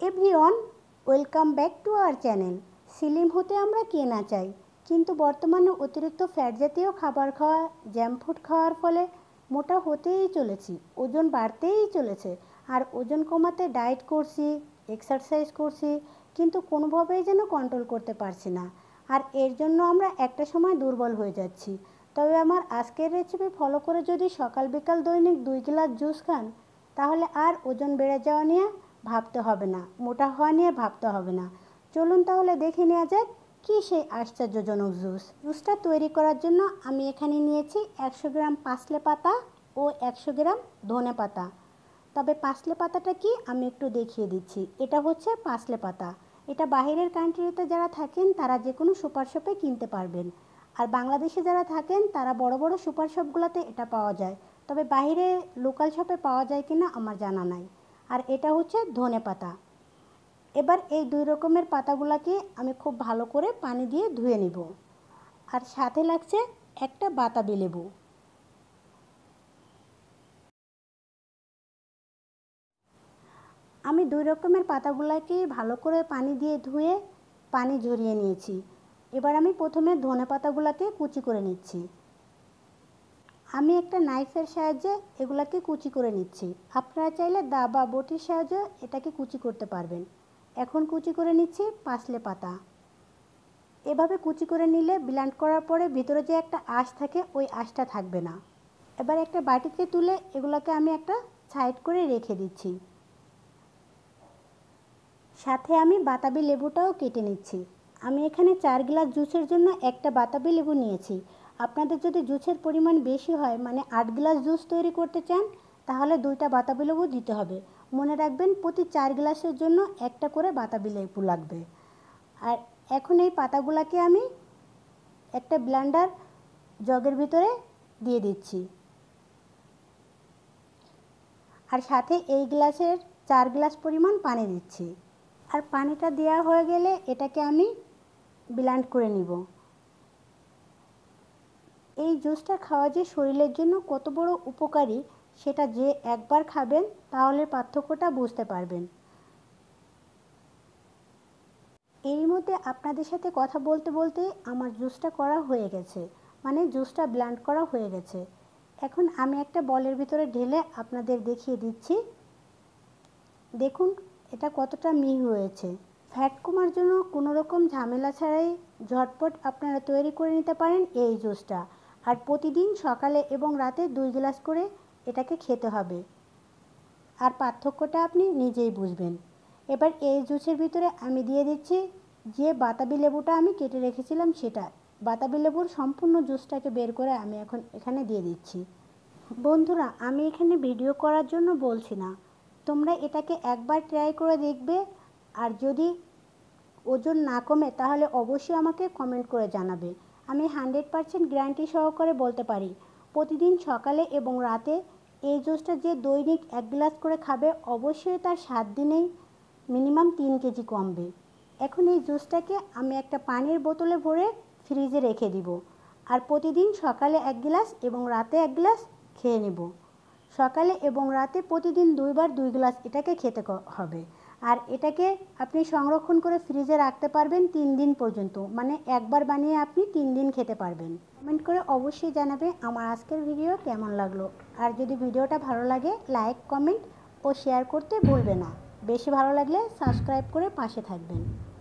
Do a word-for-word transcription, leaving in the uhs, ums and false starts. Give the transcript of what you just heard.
Everyone, welcome back to our channel. Slim হতে আমরা কে না চাই, কিন্তু বর্তমানে অতিরিক্ত ফ্যাট জাতীয় খাবার খাওয়া, জাঙ্ক ফুড খাওয়ার ফলে মোটা হতেই চলেছি, ওজন বাড়তেই চলেছে। আর ওজন কমাতে ডায়েট করছি, এক্সারসাইজ করছি, কিন্তু কোনোভাবেই যেন কন্ট্রোল করতে পারছি না। আর এর জন্য আমরা একটা সময় দুর্বল হয়ে যাচ্ছি। তবে আমার আজকের রেসিপি ফলো করে যদি সকাল বিকাল দৈনিক দুই গ্লাস জুস খান, তাহলে আর ওজন বেড়ে যাওয়া নিয়ে ভাবতে হবে না, মোটা হওয়া নিয়ে ভাবতে হবে না। চলুন তাহলে দেখে নেওয়া যাক কী সেই আশ্চর্যজনক জুস। জুসটা তৈরি করার জন্য আমি এখানে নিয়েছি একশো গ্রাম পাসলে পাতা ও একশো গ্রাম ধনে পাতা। তবে পাসলে পাতাটা কি আমি একটু দেখিয়ে দিচ্ছি। এটা হচ্ছে পাসলে পাতা। এটা বাইরের কান্ট্রিতে যারা থাকেন তারা যে কোনো সুপার শপে কিনতে পারবেন। আর বাংলাদেশে যারা থাকেন তারা বড় বড় সুপার শপগুলোতে এটা পাওয়া যায়। তবে বাইরে লোকাল শপে পাওয়া যায় কিনা আমার জানা নাই। আর এটা হচ্ছে ধনে পাতা। এবার এই দুই রকমের পাতাগুলোকে আমি খুব ভালো করে পানি দিয়ে ধুয়ে নিব। আর সাথে লাগছে একটা বাতাবি লেবু। আমি দুই রকমের পাতাগুলোকে ভালো করে পানি দিয়ে ধুয়ে পানি ঝরিয়ে নিয়েছি। এবার আমি প্রথমে ধনে পাতাগুলোকে কুচি করে নিচ্ছি। আমি একটা নাইফের সাহায্যে এগুলাকে কুচি করে নিচ্ছি। আপনারা চাইলে দা বা বটির সাহায্যে এটাকে কুচি করতে পারবেন। এখন কুচি করে নিচ্ছি পাসলে পাতা। এভাবে কুচি করে নিলে ব্লেন্ড করার পরে ভিতরে যে একটা আঁশ থাকে ওই আঁশটা থাকবে না। এবার একটা বাটিতে তুলে এগুলোকে আমি একটা সাইড করে রেখে দিচ্ছি। সাথে আমি বাতাবি লেবুটাও কেটে নিচ্ছি। আমি এখানে চার গ্লাস জুসের জন্য একটা বাতাবি লেবু নিয়েছি। আপনাদের যদি জুসের পরিমাণ বেশি হয়, মানে আট গ্লাস জুস তৈরি করতে চান, তাহলে দুইটা বাতাবি লেবু দিতে হবে। মনে রাখবেন প্রতি চার গ্লাসের জন্য একটা করে বাতাবি লেবু লাগবে। আর এখন এই পাতাগুলোকে আমি একটা ব্লেন্ডার জগের ভিতরে দিয়ে দিচ্ছি। আর সাথে এই গ্লাসের চার গ্লাস পরিমাণ পানি দিচ্ছি। আর পানিটা দেওয়া হয়ে গেলে এটাকে আমি ব্লেন্ড করে নিব। এই জুসটা খাওয়া যে শরীরের জন্য কত বড় উপকারী, সেটা যে একবার খাবেন তাহলে পার্থক্যটা বুঝতে পারবেন। এর মধ্যে আপনাদের সাথে কথা বলতে বলতে আমার জুসটা করা হয়ে গেছে, মানে জুসটা ব্লেন্ড করা হয়ে গেছে। এখন আমি একটা বলের ভিতরে ঢেলে আপনাদের দেখিয়ে দিচ্ছি। দেখুন এটা কতটা মিহি হয়েছে। ফ্যাট কমার জন্য কোনো রকম ঝামেলা ছাড়াই ঝটপট আপনারা তৈরি করে নিতে পারেন এই জুসটা। আর প্রতিদিন সকালে এবং রাতে দুই গ্লাস করে এটাকে খেতে হবে। আর পার্থক্যটা আপনি নিজেই বুঝবেন। এবার এই জুসের ভিতরে আমি দিয়ে দিচ্ছি যে বাতাবি লেবুটা আমি কেটে রেখেছিলাম সেটা। বাতাবি লেবুর সম্পূর্ণ জুসটাকে বের করে আমি এখন এখানে দিয়ে দিচ্ছি। বন্ধুরা, আমি এখানে ভিডিও করার জন্য বলছি না, তোমরা এটাকে একবার ট্রাই করে দেখবে। আর যদি ওজন না কমে তাহলে অবশ্যই আমাকে কমেন্ট করে জানাবে। আমি হান্ড্রেড পারসেন্ট গ্যারান্টি সহকারে বলতে পারি, প্রতিদিন সকালে এবং রাতে এই জুসটা যে দৈনিক এক গ্লাস করে খাবে, অবশ্যই তার সাত দিনেই মিনিমাম তিন কেজি কমবে। এখন এই জুসটাকে আমি একটা পানির বোতলে ভরে ফ্রিজে রেখে দিব। আর প্রতিদিন সকালে এক গ্লাস এবং রাতে এক গ্লাস খেয়ে নেব। সকালে এবং রাতে প্রতিদিন দুইবার দুই গ্লাস এটাকে খেতে হবে। আর এটাকে আপনি সংরক্ষণ করে ফ্রিজে রাখতে পারবেন তিন দিন পর্যন্ত, মানে একবার বানিয়ে আপনি তিন দিন খেতে পারবেন। কমেন্ট করে অবশ্যই জানাবে আমার আজকের ভিডিও কেমন লাগলো। আর যদি ভিডিওটা ভালো লাগে লাইক, কমেন্ট ও শেয়ার করতে ভুলবে না। বেশি ভালো লাগলে সাবস্ক্রাইব করে পাশে থাকবেন।